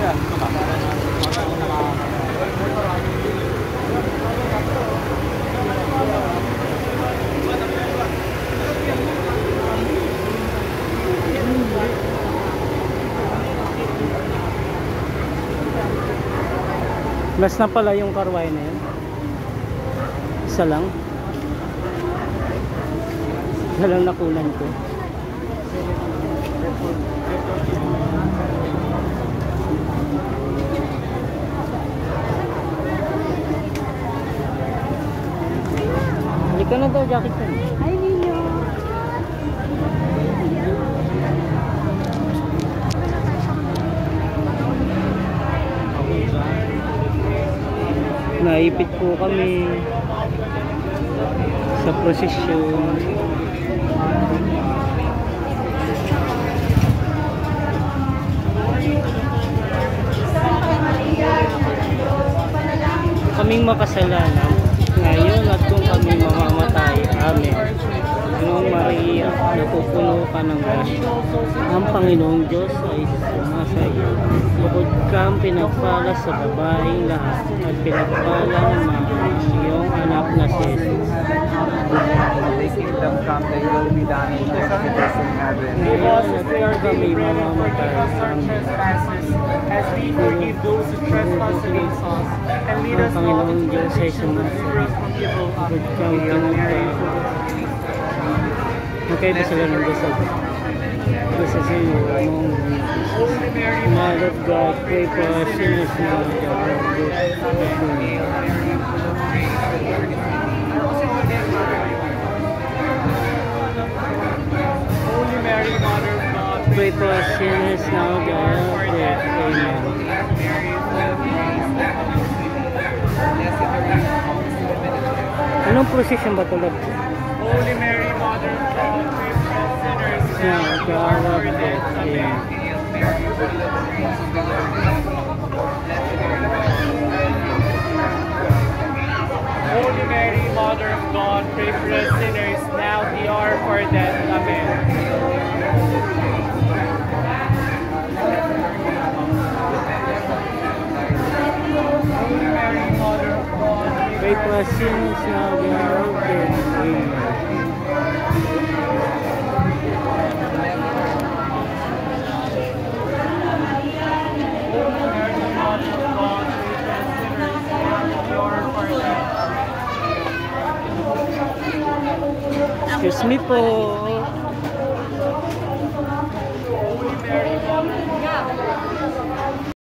Last na pala yung karway na yun. Isa lang. Isa lang nakunan ko. Halika na daw, jacket ka. Hi, Nino. Naipit po kami sa Prusisyon. Kaming makasalanan ngayon at kung kami mamamatay, amen. Noong Maria, napupuno ka ng grasya. Ang Panginoong Diyos ay sumasa iyo. Bukod kang pinagpala sa babaeng lahat at pinagpala ng iyong anak na si Jesus. Ngayon at kung kami mamamatay, amen. As we forgive those who trespass against us, and lead us not into temptation, but deliver us from evil. Bukod kang pinagpala. Okay, sila ng dasal. Dasal sa iyo, Mother of God, pray for us sinners now and at the hour of death. Holy Mary, Mother of God, Pray for us sinners now and at the hour of death. Amen. Anong prosesyon ba ito? Holy Mary, Mother of God, pray for us sinners now and at the hour of death. Amen. Holy Mary, Mother of God, pray for us sinners now at the hour of our death. Amen. Holy Mary, Mother of God, Pray for us sinners now and at the hour of death. Amen. Excuse me po.